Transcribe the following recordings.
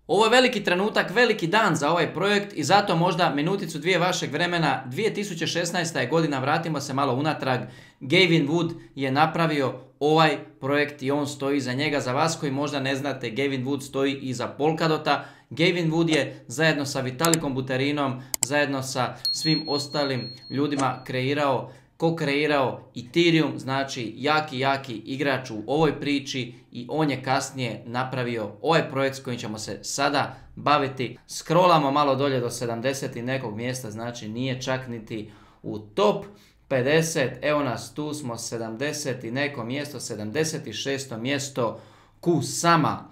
Ovo je veliki trenutak, veliki dan za ovaj projekt i zato možda minuticu dvije vašeg vremena. 2016. je godina, vratimo se malo unatrag. Gavin Wood je napravio ovaj projekt i on stoji iza njega. Za vas koji možda ne znate, Gavin Wood stoji iza Polkadota. Gavin Wood je zajedno sa Vitalikom Buterinom, zajedno sa svim ostalim ljudima ko-kreirao Ethereum, znači jaki igrač u ovoj priči i on je kasnije napravio ovaj projekt s kojim ćemo se sada baviti. Scrollamo malo dolje do 70 i nekog mjesta, znači nije čak niti u top 50, evo nas tu smo 70 i neko mjesto, 76. mjesto Kusama,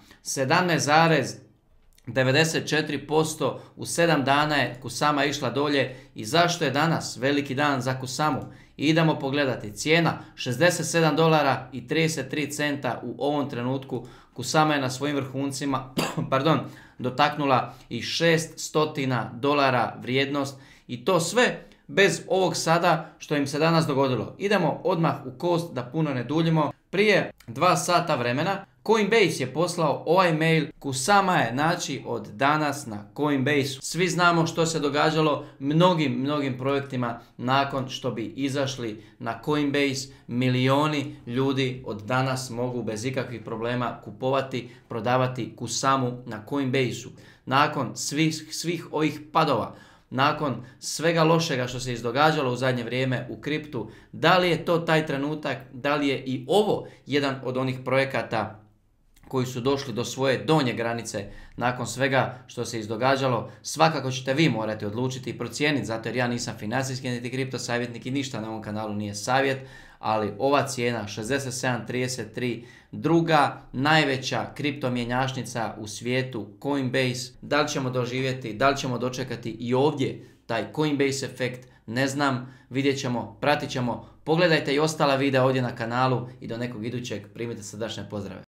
17,94% u 7 dana je Kusama išla dolje. I zašto je danas veliki dan za Kusamu? Idemo pogledati. Cijena $67.33 u ovom trenutku. Kusama je na svojim vrhuncima dotaknula i $600 vrijednost i to sve bez ovog sada što im se danas dogodilo. Idemo odmah u kost da puno ne duljimo. Prije 2 sata vremena Coinbase je poslao ovaj mail. Kusama je znači od danas na Coinbase. Svi znamo što se događalo mnogim projektima nakon što bi izašli na Coinbase. Milioni ljudi od danas mogu bez ikakvih problema kupovati, prodavati Kusamu na Coinbase-u. Nakon svih ovih padova, nakon svega lošega što se izdogađalo u zadnje vrijeme u kriptu, da li je to taj trenutak, da li je i ovo jedan od onih projekata koji su došli do svoje donje granice nakon svega što se izdogađalo? Svakako ćete vi morati odlučiti i procijeniti, zato jer ja nisam financijski niti kripto savjetnik i ništa na ovom kanalu nije savjet, ali ova cijena 67.33, druga najveća kripto mjenjačnica u svijetu, Coinbase. Da li ćemo doživjeti, da li ćemo dočekati i ovdje taj Coinbase efekt, ne znam, vidjet ćemo, pratit ćemo. Pogledajte i ostala videa ovdje na kanalu i do nekog idućeg primite srdačne pozdrave.